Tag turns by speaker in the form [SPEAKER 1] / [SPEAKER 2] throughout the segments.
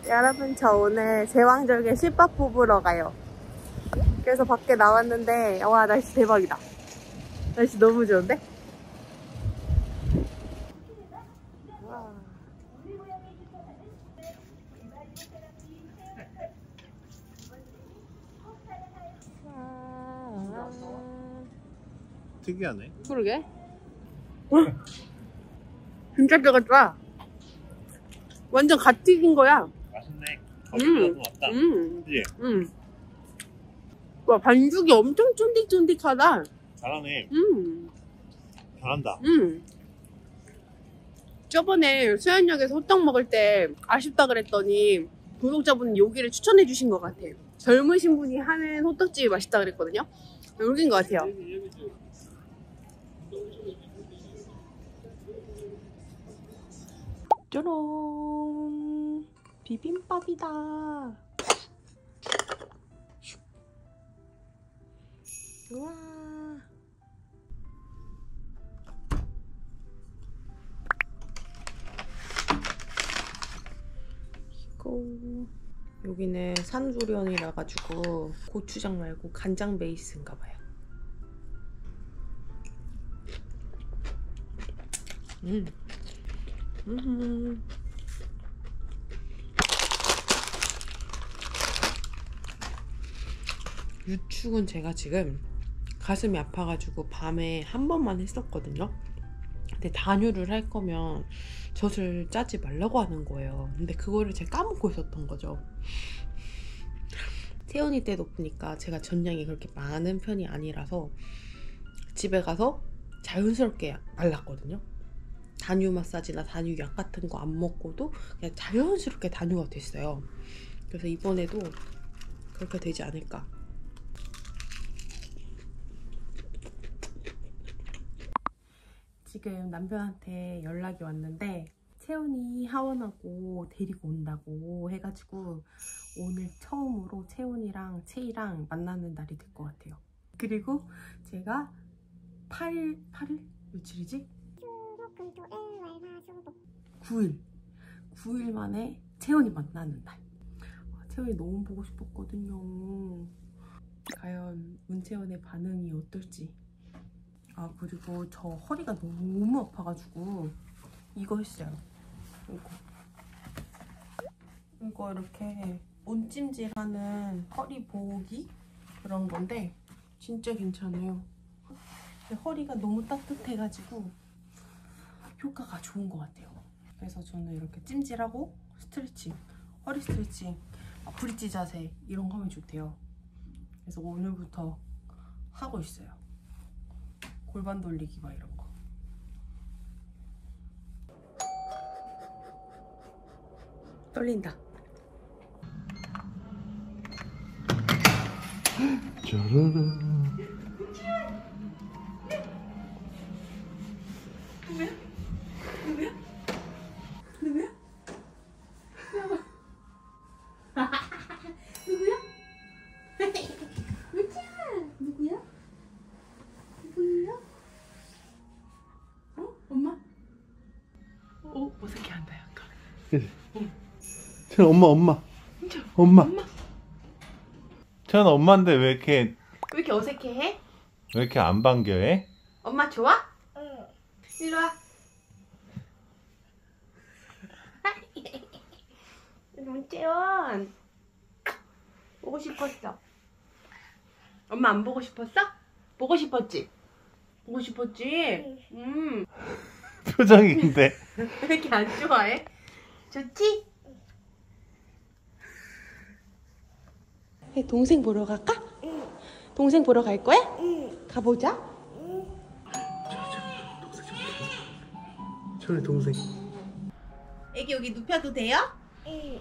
[SPEAKER 1] 여러분, 저 오늘 제왕절개 실밥 뽑으러 가요. 그래서 밖에 나왔는데 와, 날씨 대박이다. 날씨 너무 좋은데? 와.
[SPEAKER 2] 특이하네.
[SPEAKER 1] 그러게. 진짜 뜨겁다. 완전 갓 튀긴 거야.
[SPEAKER 2] 맛있네. 거기가 같다. 그치?
[SPEAKER 1] 와, 반죽이 엄청 쫀득쫀득하다.
[SPEAKER 2] 잘하네. 잘한다.
[SPEAKER 1] 저번에 수연역에서 호떡 먹을 때 아쉽다 그랬더니 구독자분이 여기를 추천해 주신 것 같아요. 젊으신 분이 하는 호떡집이 맛있다 그랬거든요. 여기인 것 같아요. 짜란! 비빔밥이다. 우와. 이거 여기는 산조련이라 가지고 고추장 말고 간장 베이스인가 봐요. 유축은 제가 지금 가슴이 아파가지고 밤에 한 번만 했었거든요. 근데 단유를 할 거면 젖을 짜지 말라고 하는 거예요. 근데 그거를 제가 까먹고 있었던 거죠. 태연이 때 높으니까 제가 전량이 그렇게 많은 편이 아니라서 집에 가서 자연스럽게 말랐거든요. 단유 마사지나 단유 약 같은 거 안 먹고도 그냥 자연스럽게 단유가 됐어요. 그래서 이번에도 그렇게 되지 않을까. 지금 남편한테 연락이 왔는데 채원이 하원하고 데리고 온다고 해가지고 오늘 처음으로 채원이랑 채이랑 만나는 날이 될 것 같아요. 그리고 제가 8일 며칠이지? 9일 만에 채원이 만나는 날. 채원이 너무 보고 싶었거든요. 과연 문채원의 반응이 어떨지. 아, 그리고 저 허리가 너무 아파가지고 이거 했어요. 이거 이렇게 온찜질하는 허리 보호기 그런 건데 진짜 괜찮아요. 허리가 너무 따뜻해가지고 효과가 좋은 것 같아요. 그래서 저는 이렇게 찜질하고 스트레칭, 허리 스트레칭, 브릿지 자세 이런 거 하면 좋대요. 그래서 오늘부터 하고 있어요. 골반 돌리기 막 이런 거. 떨린다.
[SPEAKER 2] 짜라란.
[SPEAKER 1] 누구야? 누구야? 엄마? 어색해 한다 약간.
[SPEAKER 2] 채연 엄마. 채연 엄마인데 왜 이렇게
[SPEAKER 1] 어색해해?
[SPEAKER 2] 왜 이렇게 안 반겨해?
[SPEAKER 1] 엄마 좋아? 응. 일로 와. 문채원 보고 싶었어. 엄마 안 보고 싶었어? 보고 싶었지? 보고 싶었지? 응.
[SPEAKER 2] 표정인데.
[SPEAKER 1] 왜 이렇게 안 좋아해? 좋지? 동생 보러 갈까? 응. 동생 보러 갈 거야? 응. 가보자.
[SPEAKER 2] 채연이 동생.
[SPEAKER 1] 애기 여기 눕혀도 돼요? 응.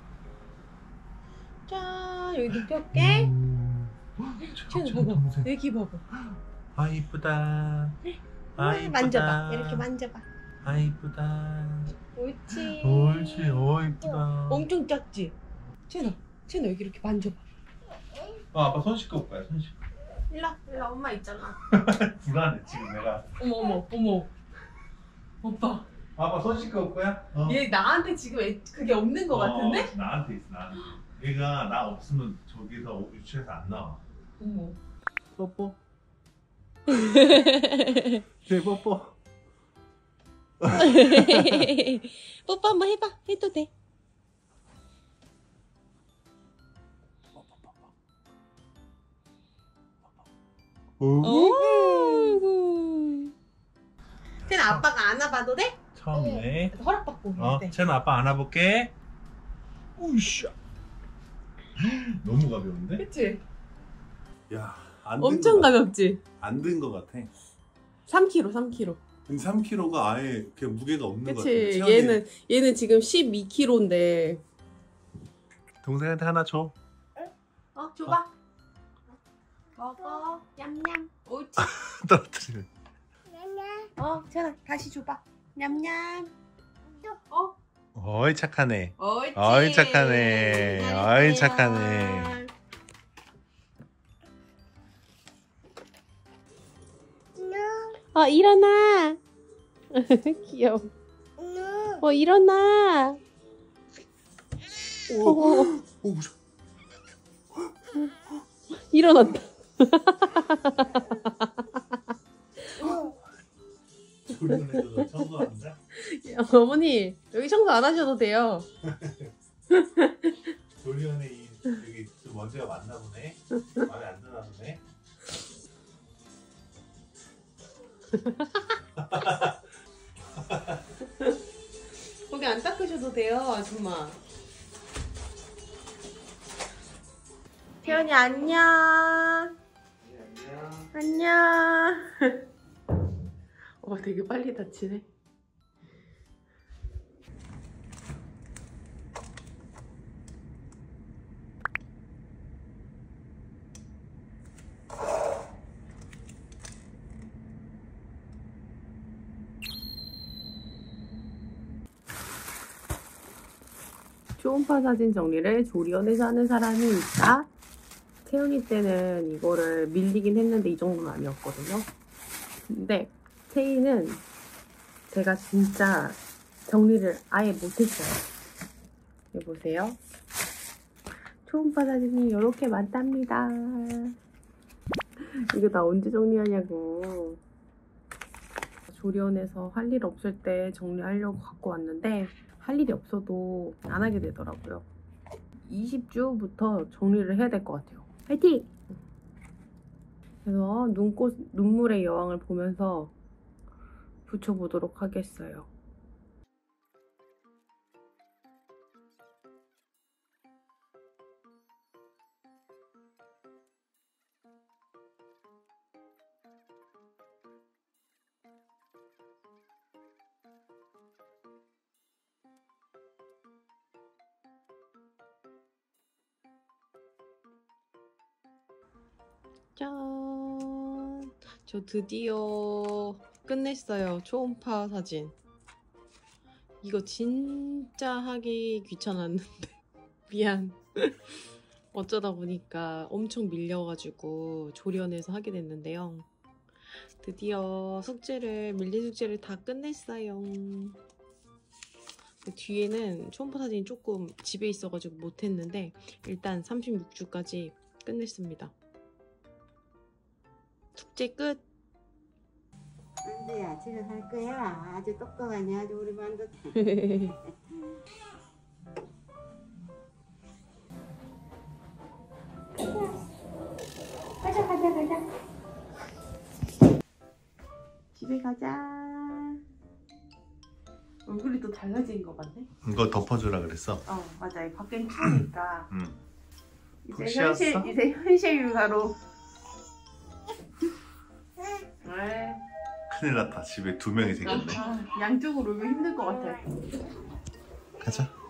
[SPEAKER 1] 자, 여기 눕혀볼게. 채연아 봐봐. 애기 봐봐.
[SPEAKER 2] 아 이쁘다. 아 이쁘다.
[SPEAKER 1] 만져봐. 이렇게 만져봐.
[SPEAKER 2] 아 이쁘다.
[SPEAKER 1] 옳지.
[SPEAKER 2] 옳지. 이쁘다.
[SPEAKER 1] 엄청 작지? 채연아 여기 이렇게 만져봐.
[SPEAKER 2] 아빠 손 씻고 올 거야. 손 씻고.
[SPEAKER 1] 일로 엄마 있잖아.
[SPEAKER 2] 불안해 지금 내가.
[SPEAKER 1] 어머. 오빠
[SPEAKER 2] 아빠 손 씻고 올 거야?
[SPEAKER 1] 얘 나한테 지금 그게 없는 것 같은데?
[SPEAKER 2] 나한테 있어, 나한테. 얘가 나 없으면 저기서 유치해서 안 나와.
[SPEAKER 1] 어머.
[SPEAKER 2] 뽀뽀. 제 뽀뽀.
[SPEAKER 1] 뽀뽀 한번 해봐. 해도 돼. 오. 쟤는 아빠가 안아봐도 돼?
[SPEAKER 2] 처음이네.
[SPEAKER 1] 허락받고 해야 돼.
[SPEAKER 2] 쟤는 아빠 안아볼게. 우샤. 너무 가벼운데?
[SPEAKER 1] 그치?
[SPEAKER 2] 야,
[SPEAKER 1] 엄청 가볍지?
[SPEAKER 2] 안 든 것 같아.
[SPEAKER 1] 3kg, 3kg.
[SPEAKER 2] 근데 3kg가 아예 그냥 무게가 없는 것 같아.
[SPEAKER 1] 그치? 얘는 지금 12kg인데.
[SPEAKER 2] 동생한테 하나 줘.
[SPEAKER 1] 줘봐. 먹어. 냠냠. 옳지.
[SPEAKER 2] 떨어뜨리네.
[SPEAKER 1] 쟤나 다시 줘봐. 냠냠.
[SPEAKER 2] 어이 착하네.
[SPEAKER 1] 옳지.
[SPEAKER 2] 어이 착하네. 어이 착하네.
[SPEAKER 1] 일어나. 귀여워. 일어나.
[SPEAKER 2] 오,
[SPEAKER 1] 일어났다.
[SPEAKER 2] 조리원에서 청소한다?
[SPEAKER 1] 어머니, 여기 청소 안 하셔도 돼요.
[SPEAKER 2] 조리원에 여기 좀 먼지가 많나 보네. 마음에 안 드나 보네.
[SPEAKER 1] 거기 안 닦으셔도 돼요, 아줌마. 태연이 안녕. 안녕. 되게 빨리 다치네. 초음파 사진 정리를 조리원에서 하는 사람이 있다. 태연이 때는 이거를 밀리긴 했는데 이 정도는 아니었거든요. 근데 태희는 제가 진짜 정리를 아예 못했어요. 여기 보세요. 초음파 사진이 이렇게 많답니다. 이거 나 언제 정리하냐고. 조리원에서 할 일 없을 때 정리하려고 갖고 왔는데 할 일이 없어도 안 하게 되더라고요. 20주부터 정리를 해야 될 것 같아요. 화이팅! 그래서 눈물의 여왕을 보면서 붙여보도록 하겠어요. 짠! 저 드디어 끝냈어요. 초음파 사진. 이거 진짜 하기 귀찮았는데 미안. 어쩌다 보니까 엄청 밀려가지고 조리원에서 하게 됐는데요. 드디어 밀린 숙제를 다 끝냈어요. 뒤에는 초음파 사진이 조금 집에 있어가지고 못했는데 일단 36주까지 끝냈습니다. 숙제 끝!
[SPEAKER 3] 만두야, 집에 갈 거야. 아주 똑똑하네. 아주 우리 만두. 가자.
[SPEAKER 1] 집에 가자. 얼굴이 또 달라진 것 같네.
[SPEAKER 2] 이거 덮어주라 그랬어.
[SPEAKER 1] 맞아요. 밖엔 추우니까.
[SPEAKER 2] 푹
[SPEAKER 1] 이제
[SPEAKER 2] 쉬었어?
[SPEAKER 1] 현실 육아로. 네.
[SPEAKER 2] 큰일 났다. 집에 2명이 생겼네.
[SPEAKER 1] 양쪽으로 오면 힘들 것 같아.
[SPEAKER 2] 가자.